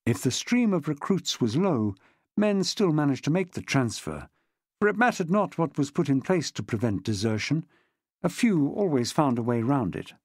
If the stream of recruits was low, men still managed to make the transfer, for it mattered not what was put in place to prevent desertion. A few always found a way round it.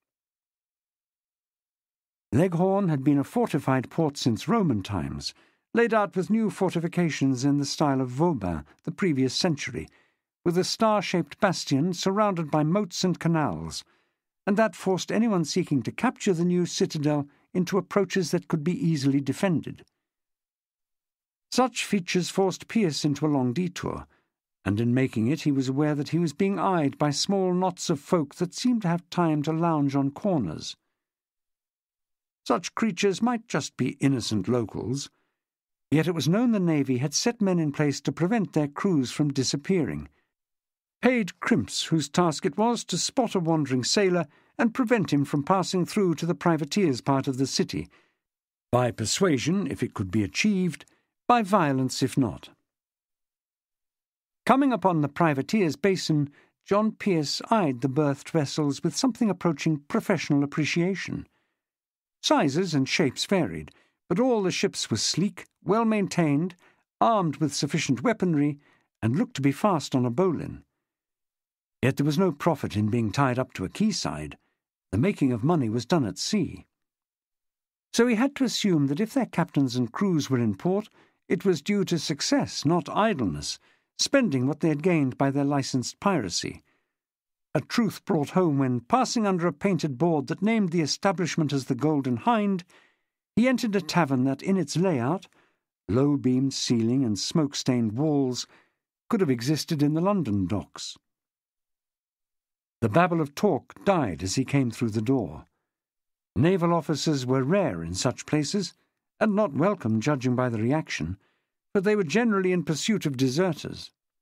Leghorn had been a fortified port since Roman times, laid out with new fortifications in the style of Vauban the previous century, with a star-shaped bastion surrounded by moats and canals, and that forced anyone seeking to capture the new citadel into approaches that could be easily defended. Such features forced Pierce into a long detour, and in making it he was aware that he was being eyed by small knots of folk that seemed to have time to lounge on corners. Such creatures might just be innocent locals, yet it was known the Navy had set men in place to prevent their crews from disappearing. Paid crimps whose task it was to spot a wandering sailor and prevent him from passing through to the privateers' part of the city, by persuasion if it could be achieved, by violence if not. Coming upon the privateers' basin, John Pierce eyed the berthed vessels with something approaching professional appreciation. Sizes and shapes varied, but all the ships were sleek, well maintained, armed with sufficient weaponry, and looked to be fast on a bowline. Yet there was no profit in being tied up to a quayside. The making of money was done at sea. So he had to assume that if their captains and crews were in port, it was due to success, not idleness, spending what they had gained by their licensed piracy. A truth brought home when, passing under a painted board that named the establishment as the Golden Hind, he entered a tavern that in its layout, low-beamed ceiling and smoke-stained walls, could have existed in the London docks. The babble of talk died as he came through the door. Naval officers were rare in such places, and not welcome judging by the reaction, but they were generally in pursuit of deserters.